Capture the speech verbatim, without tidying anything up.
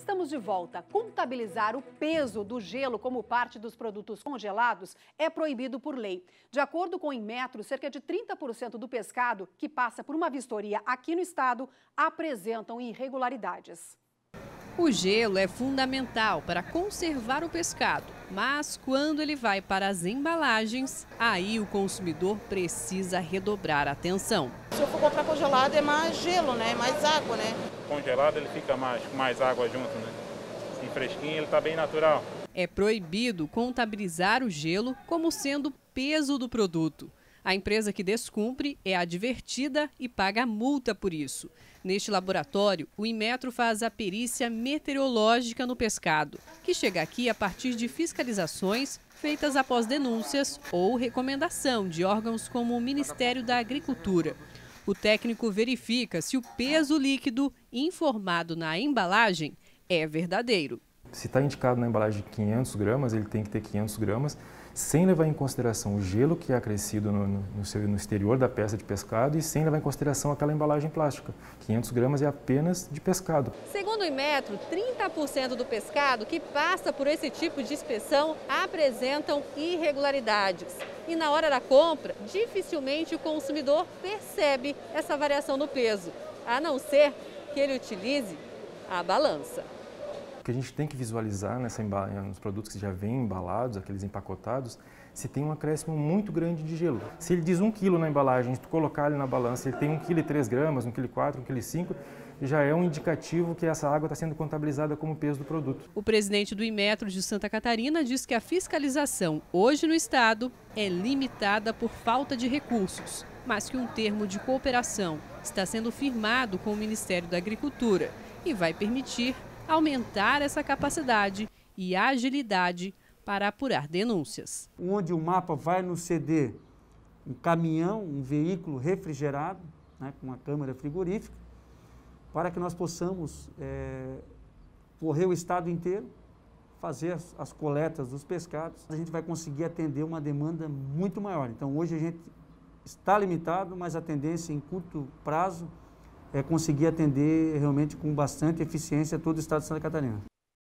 Estamos de volta. Contabilizar o peso do gelo como parte dos produtos congelados é proibido por lei. De acordo com o Inmetro, cerca de trinta por cento do pescado que passa por uma vistoria aqui no estado apresentam irregularidades. O gelo é fundamental para conservar o pescado, mas quando ele vai para as embalagens, aí o consumidor precisa redobrar a atenção. Se eu for comprar congelado é mais gelo, né? Mais água, né? Congelado ele fica mais, com mais água junto, né? Assim, fresquinho ele está bem natural. É proibido contabilizar o gelo como sendo peso do produto. A empresa que descumpre é advertida e paga multa por isso. Neste laboratório, o Inmetro faz a perícia meteorológica no pescado, que chega aqui a partir de fiscalizações feitas após denúncias ou recomendação de órgãos como o Ministério da Agricultura. O técnico verifica se o peso líquido informado na embalagem é verdadeiro. Se está indicado na embalagem de quinhentos gramas, ele tem que ter quinhentos gramas, sem levar em consideração o gelo que é acrescido no, no, seu, no exterior da peça de pescado e sem levar em consideração aquela embalagem plástica. quinhentos gramas é apenas de pescado. Segundo o Inmetro, trinta por cento do pescado que passa por esse tipo de inspeção apresentam irregularidades. E na hora da compra, dificilmente o consumidor percebe essa variação no peso, a não ser que ele utilize a balança. O que a gente tem que visualizar nessa nos produtos que já vêm embalados, aqueles empacotados, se tem um acréscimo muito grande de gelo. Se ele diz um quilo na embalagem, se tu colocar ele na balança, ele tem um quilo e três gramas, um quilo e quatro, um quilo e cinco, já é um indicativo que essa água está sendo contabilizada como peso do produto. O presidente do Inmetro de Santa Catarina diz que a fiscalização hoje no estado é limitada por falta de recursos, mas que um termo de cooperação está sendo firmado com o Ministério da Agricultura e vai permitir aumentar essa capacidade e agilidade para apurar denúncias. Onde o mapa vai nos ceder um caminhão, um veículo refrigerado, né, com uma câmara frigorífica, para que nós possamos é, correr o estado inteiro, fazer as, as coletas dos pescados. A gente vai conseguir atender uma demanda muito maior. Então hoje a gente está limitado, mas a tendência em curto prazo é conseguir atender realmente com bastante eficiência todo o estado de Santa Catarina.